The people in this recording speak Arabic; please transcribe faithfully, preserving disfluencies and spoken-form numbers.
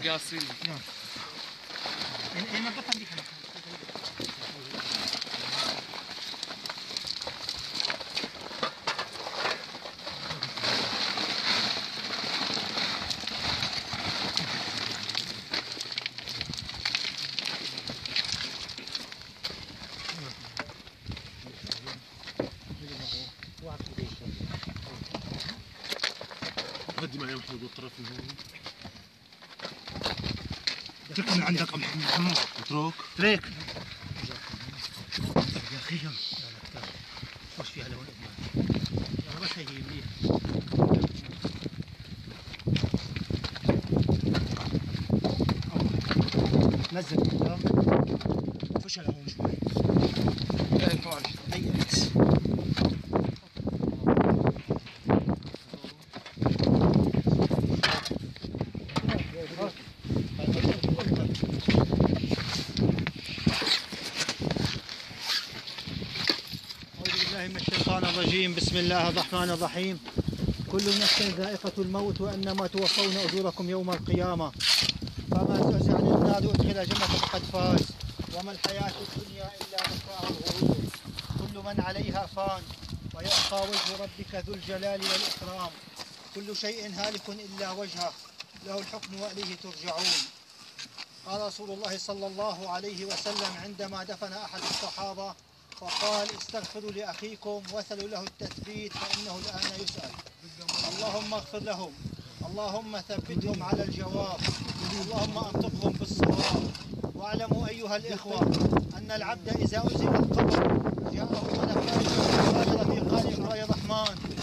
قاسين. نعم. المنطقة دي قدم عليهم محمود والطرف من هون. ترك من عندك ام محمد. اترك. تريك. يا اخي يا وش فيها لون يا بس هي منيح. نزل فش على هون شوي. ايه ماشي. هيئت. من الشيطان الرجيم. بسم الله الرحمن الرحيم. كل نفس ذائقة الموت وإنما توفون أجوركم يوم القيامة، فمن زحزح عن النار وأدخل الجنة فقد فاز، وما الحياة الدنيا إلا متاع الغرور. كل من عليها فان ويبقى وجه ربك ذو الجلال والإكرام. كل شيء هالك إلا وجهه، له الحكم وإليه ترجعون. قال رسول الله صلى الله عليه وسلم عندما دفن أحد الصحابة فقال: استغفروا لأخيكم واسألوا له التثبيت فإنه الآن يسأل. اللهم اغفر لهم، اللهم ثبتهم على الجواب، اللهم أنطقهم بالصواب. واعلموا أيها الإخوة أن العبد إذا أزل القبر جاءه ملك المغادرة في قال يا رحمن